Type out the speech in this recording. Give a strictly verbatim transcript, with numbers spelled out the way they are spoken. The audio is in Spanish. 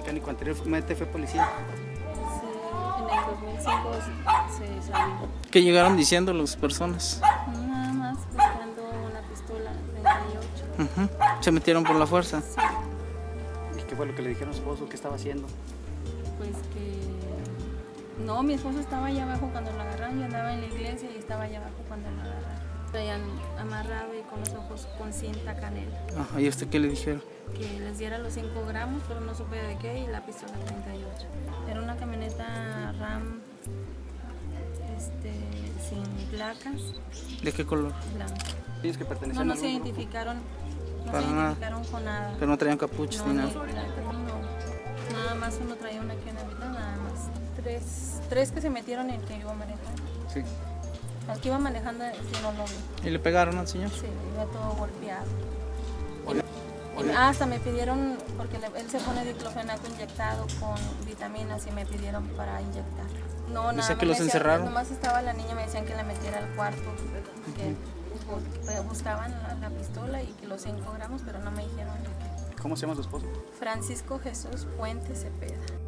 mecánico anteriormente fue policía. Sí, en el dos mil cinco se salió. ¿Qué llegaron diciendo las personas? Nada más buscando una pistola treinta y ocho. Uh-huh. ¿Se metieron por la fuerza? Sí, ¿Y qué fue lo que le dijeron a su esposo? ¿Qué estaba haciendo? pues que... No, mi esposo estaba allá abajo cuando lo agarraron. Yo andaba en la iglesia y estaba allá abajo cuando lo agarraron. Traían amarrado y con los ojos con cinta canela. Ajá, ¿y a usted qué le dijeron? Que les diera los cinco gramos, pero no supe de qué, y la pistola treinta y ocho. Era una camioneta RAM este, sin placas, ¿De qué color? blanca. Ellos que No, pertenecían no al se grupo. identificaron, no Para se nada. identificaron con nada. Pero no traían capuchas No, ni ni nada. placas, no. Nada más uno traía una que nada más. Tres, tres que se metieron en el que iba manejando. Sí. Al que iba manejando, sí, no lo vi. ¿Y le pegaron al señor? Sí, iba todo golpeado. Oye, Y- oye. ah, hasta me pidieron, porque le- él se pone diclofenaco inyectado con vitaminas y me pidieron para inyectar. No, nada. Dice más que me los decían- encerraron. Nomás estaba la niña, me decían que la metiera al cuarto, que bu- buscaban la, la pistola y que los cinco gramos, pero no me dijeron de qué. ¿Cómo se llama su esposo? Francisco Jesús Puente Cepeda.